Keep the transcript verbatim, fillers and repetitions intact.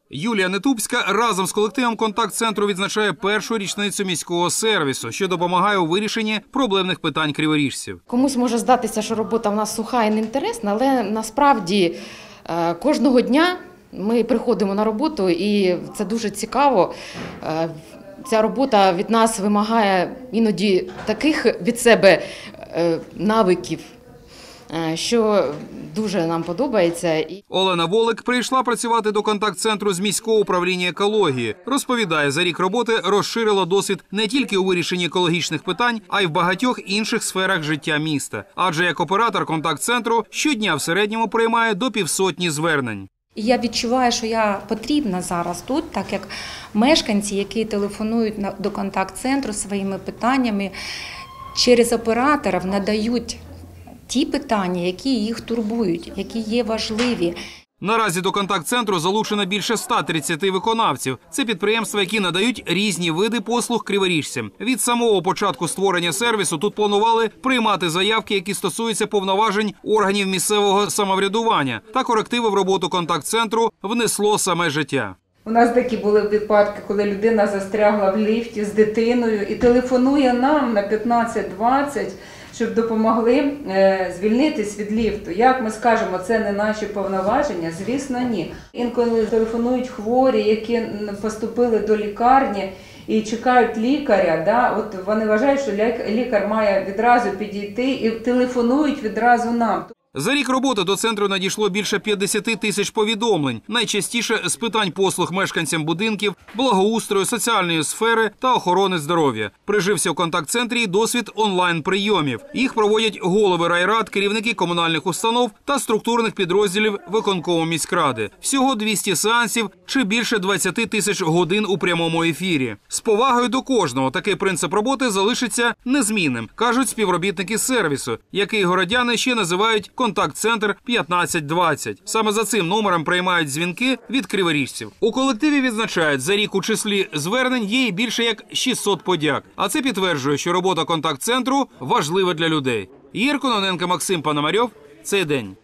Юлія Нетубська разом з колективом контакт-центру відзначає першу річницю міського сервісу, що допомагає у вирішенні проблемних питань криворіжців. Комусь може здатися, що робота в нас суха і неінтересна, але насправді кожного дня ми приходимо на роботу і це дуже цікаво. Ця робота від нас вимагає іноді таких від себе навиків, що дуже нам подобається. Олена Волик прийшла працювати до контакт-центру з міського управління екології. Розповідає, за рік роботи розширила досвід не тільки у вирішенні екологічних питань, а й в багатьох інших сферах життя міста. Адже як оператор контакт-центру щодня в середньому приймає до півсотні звернень. Я відчуваю, що я потрібна зараз тут, так як мешканці, які телефонують до контакт-центру своїми питаннями, через операторів надають ті питання, які їх турбують, які є важливі. Наразі до контакт-центру залучено більше ста тридцяти виконавців. Це підприємства, які надають різні види послуг криворіжцям. Від самого початку створення сервісу тут планували приймати заявки, які стосуються повноважень органів місцевого самоврядування. Та корективи в роботу контакт-центру внесло саме життя. У нас такі були випадки, коли людина застрягла в ліфті з дитиною і телефонує нам на п'ятнадцять-двадцять, щоб допомогли е, звільнитись від ліфту. Як ми скажемо, це не наші повноваження? Звісно, ні. Інколи телефонують хворі, які поступили до лікарні і чекають лікаря. Да? От вони вважають, що лікар має відразу підійти і телефонують відразу нам. За рік роботи до центру надійшло більше п'ятдесят тисяч повідомлень. Найчастіше з питань послуг мешканцям будинків, благоустрою, соціальної сфери та охорони здоров'я. Прижився в контакт-центрі досвід онлайн-прийомів. Їх проводять голови райрад, керівники комунальних установ та структурних підрозділів виконкому міськради. Всього двісті сеансів чи більше двадцять тисяч годин у прямому ефірі. З повагою до кожного такий принцип роботи залишиться незмінним, кажуть співробітники сервісу, який городяни ще називають контакт-центр п'ятнадцять двадцять. Саме за цим номером приймають дзвінки від криворіжців. У колективі відзначають, за рік у числі звернень є і більше як шістсот подяк. А це підтверджує, що робота контакт-центру важлива для людей. Ігор Кононенко, Максим Пономарьов. Цей день.